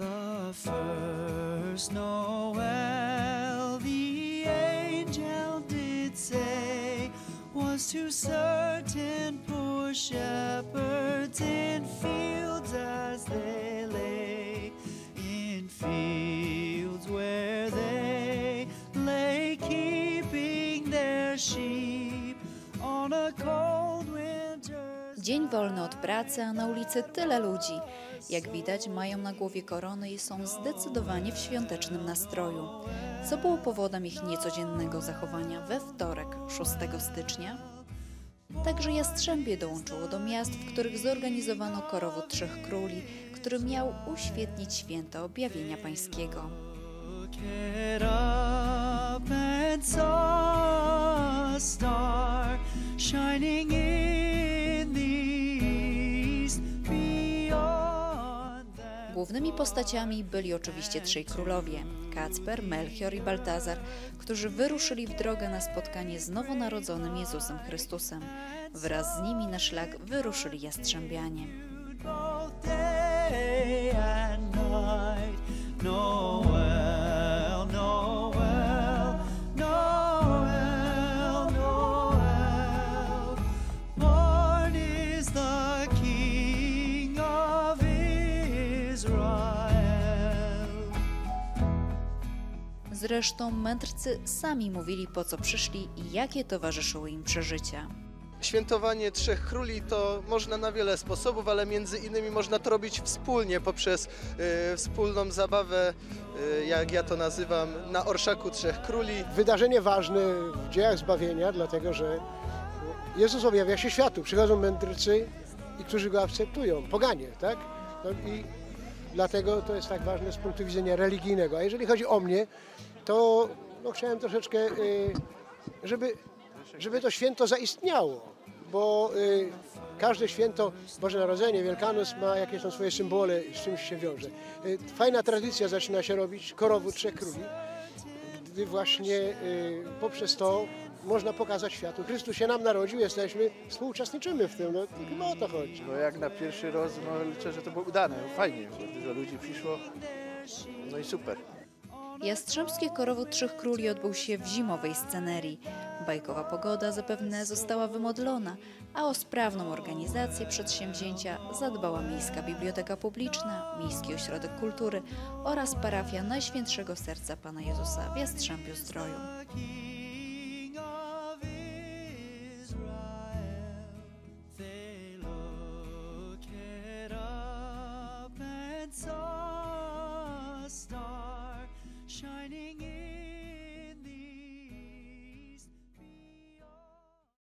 The first Noel, the angel did say, was to certain poor shepherds in fields as they lay, in fields where they lay keeping their sheep on a cold winter's night. Dzień wolny od pracy, a na ulicy tyle ludzi. Jak widać, mają na głowie korony i są zdecydowanie w świątecznym nastroju. Co było powodem ich niecodziennego zachowania we wtorek, 6 stycznia? Także Jastrzębie dołączyło do miast, w których zorganizowano korowód Trzech Króli, który miał uświetnić święto Objawienia Pańskiego. Looked up and saw a star shining in the east beyond them. Głównymi postaciami byli oczywiście trzej królowie – Kacper, Melchior i Baltazar, którzy wyruszyli w drogę na spotkanie z nowonarodzonym Jezusem Chrystusem. Wraz z nimi na szlak wyruszyli Jastrzębianie. Both day and night, Noel, Noel, Noel, Noel. Born is the King of Israel. Zresztą mędrcy sami mówili, po co przyszli i jakie towarzyszyły im przeżycia. Świętowanie Trzech Króli to można na wiele sposobów, ale między innymi można to robić wspólnie poprzez wspólną zabawę, jak ja to nazywam, na orszaku Trzech Króli. Wydarzenie ważne w dziejach zbawienia, dlatego że Jezus objawia się światu. Przychodzą mędrcy, i którzy go akceptują, poganie, tak? No i dlatego to jest tak ważne z punktu widzenia religijnego. A jeżeli chodzi o mnie, to chciałem troszeczkę, żeby to święto zaistniało, bo każde święto, Boże Narodzenie, Wielkanoc ma jakieś tam swoje symbole, z czymś się wiąże. Fajna tradycja zaczyna się robić, korowód Trzech Króli, gdy właśnie poprzez to można pokazać światu. Chrystus się nam narodził, jesteśmy, współuczestniczymy w tym, no chyba o to chodzi. No jak na pierwszy raz, liczę, że to było udane, fajnie, bo dużo ludzi przyszło, no i super. Jastrzębski korowód Trzech Króli odbył się w zimowej scenerii. Bajkowa pogoda zapewne została wymodlona, a o sprawną organizację przedsięwzięcia zadbała Miejska Biblioteka Publiczna, Miejski Ośrodek Kultury oraz parafia Najświętszego Serca Pana Jezusa w Jastrzębiu-Zdroju. King of Israel.